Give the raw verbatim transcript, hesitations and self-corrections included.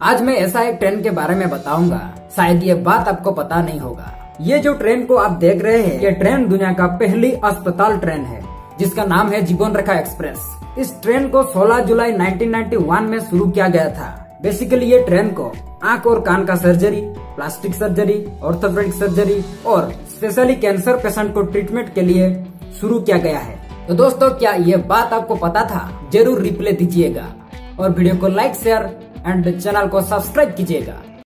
आज मैं ऐसा एक ट्रेन के बारे में बताऊंगा, शायद ये बात आपको पता नहीं होगा। ये जो ट्रेन को आप देख रहे हैं, ये ट्रेन दुनिया का पहली अस्पताल ट्रेन है, जिसका नाम है जीवन रेखा एक्सप्रेस। इस ट्रेन को सोलह जुलाई उन्नीस सौ इक्यानवे में शुरू किया गया था। बेसिकली ये ट्रेन को आंख और कान का surgery, plastic surgery, orthopaedic surgery और स्पेशली कैंसर पेशेंट को ट्रीटमेंट के लिए शुरू किया गया है। तो दोस्तों, क्या ये बात आपको पता था? जरूर रिप्लाई दीजिएगा और वीडियो को लाइक, शेयर एंड चैनल को सब्सक्राइब कीजिएगा।